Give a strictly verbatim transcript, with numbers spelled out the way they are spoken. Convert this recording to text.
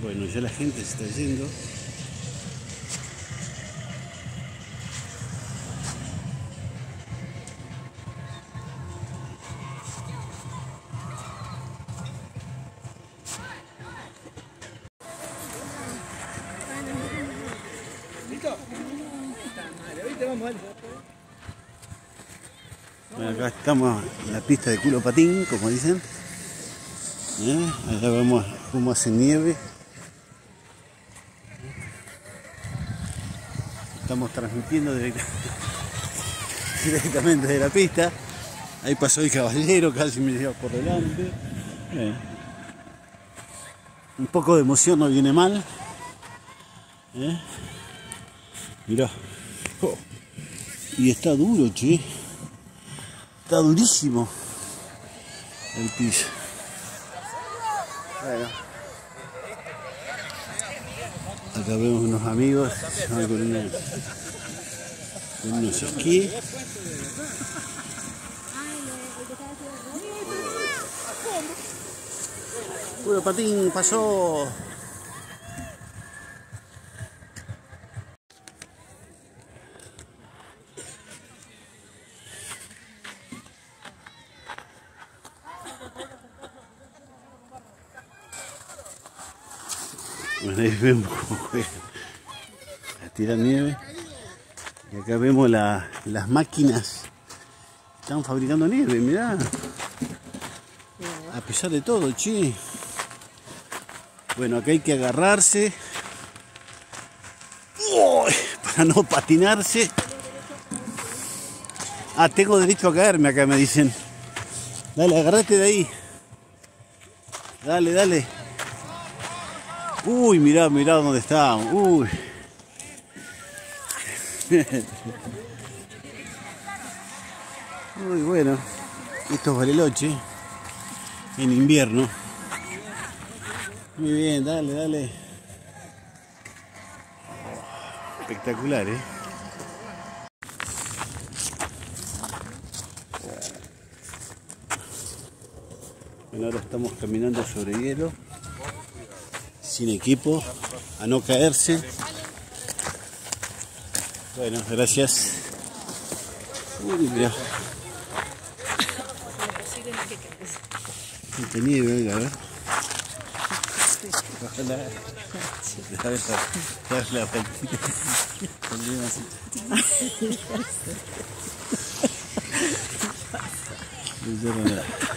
Bueno, ya la gente se está yendo. Bueno, acá estamos en la pista de culo patín, como dicen. ¿Eh? Allá vemos cómo hace nieve. Estamos transmitiendo directa, directamente de la pista. Ahí pasó el caballero, casi me lleva por delante. Bien. Un poco de emoción no viene mal. ¿Eh? Mirá. Oh. Y está duro, che. Está durísimo el piso. Bueno. Acá vemos unos amigos con, una, con unos esquí. Puro patín pasó. Bueno, ahí vemos cómo juegan a tirar nieve. Y acá vemos la, las máquinas. Están fabricando nieve, mirá. A pesar de todo, che. Bueno, acá hay que agarrarse. ¡Uy! Para no patinarse. Ah, tengo derecho a caerme acá, me dicen. Dale, agarrate de ahí. Dale, dale. Uy, mirá, mirá dónde estamos. Uy. Muy bueno. Esto es Bariloche. En invierno. Muy bien, dale, dale. Espectacular, ¿eh? Bueno, ahora estamos caminando sobre hielo. Sin equipo, a no caerse. Bueno, gracias. Uy, mira. Qué nieve, oiga, a ver. Ojalá. Déjame darle la vueltita. No hicieron nada.